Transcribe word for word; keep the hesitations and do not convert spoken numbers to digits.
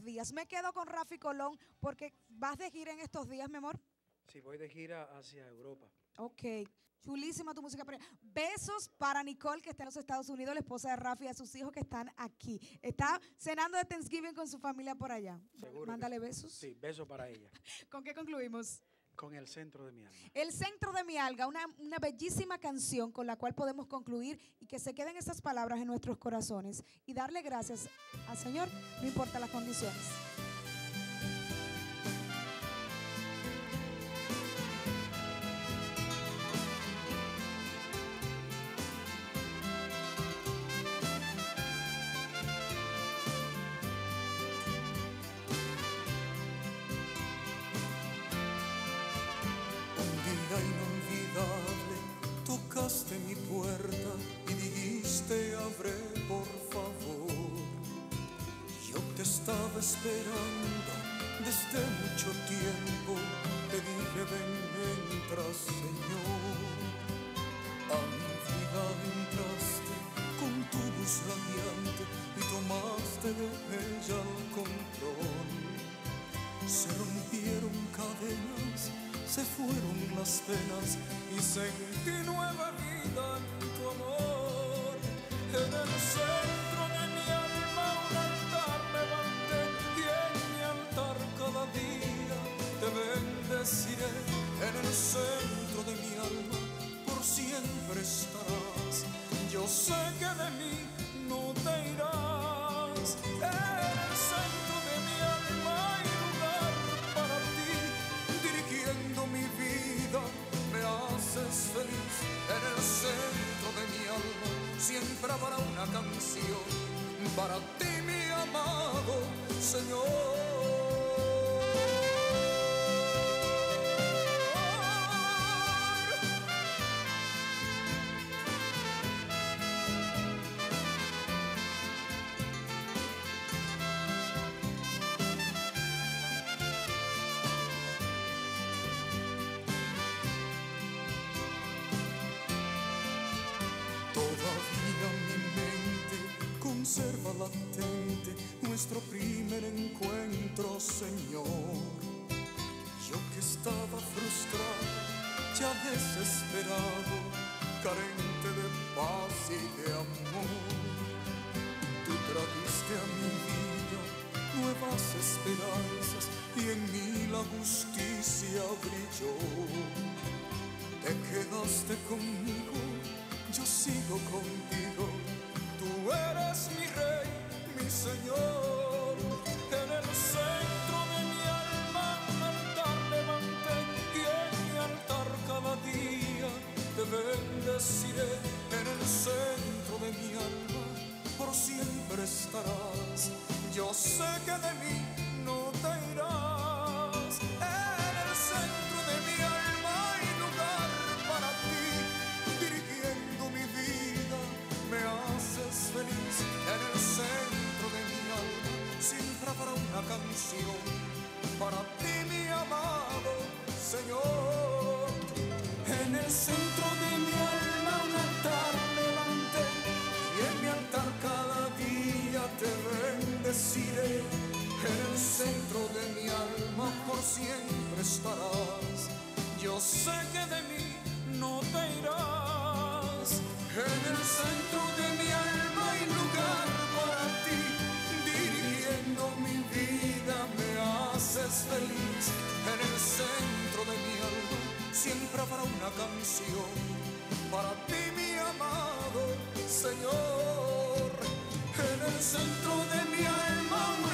días. Me quedo con Rafi Colón porque vas de gira en estos días, mi amor. Sí, voy de gira hacia Europa. Ok, chulísima tu música. Besos para Nicole, que está en los Estados Unidos, la esposa de Rafi, y a sus hijos que están aquí. Está cenando de Thanksgiving con su familia por allá. Seguro. Mándale sí. besos. Sí, besos para ella. ¿Con qué concluimos? Con El Centro de mi Alma. El Centro de mi Alma, una, una bellísima canción con la cual podemos concluir y que se queden esas palabras en nuestros corazones y darle gracias al Señor, no importa las condiciones. Inolvidable, tocaste mi puerta y dijiste abre por favor. Yo te estaba esperando desde mucho tiempo, te dije ven, entra Señor. A mi vida entraste con tu luz radiante y tomaste de ella el control. Se rompieron cadenas, se fueron las penas y sentí nueva vida en tu amor. En el centro de mi alma un altar levanté y en mi altar cada día te bendeciré. En el centro de mi alma por siempre estarás. Yo sé que de mí no te irás. En el centro de mi alma hay lugar para ti, dirigiendo mi vida me haces feliz. En el centro de mi alma siempre habrá una canción para ti, mi amado Señor. Conserva latente nuestro primer encuentro, Señor. Yo que estaba frustrado, ya desesperado, carente de paz y de amor. Tú trajiste a mi vida nuevas esperanzas y en mí la justicia brilló. Te quedaste conmigo, yo sigo contigo. Tú eres mi rey, mi Señor. En el centro de mi alma un altar levanté y en mi altar cada día te bendeciré. En el centro de mi alma por siempre estarás. Yo sé que de mí no te irás. En el centro de mi alma hay lugar para ti, dirigiendo mi vida me haces feliz. En el centro de mi alma siempre habrá una canción para ti, mi amado Señor. En el centro de mi alma un altar levanté y en mi altar cada día te bendeciré. En el centro de mi alma por siempre estarás. Yo sé que de mí no te irás. En el centro de mi alma hay lugar para ti, dirigiendo mi vida me haces feliz. En el centro de mi alma siempre habrá una canción para ti, mi amado Señor. En el centro de mi alma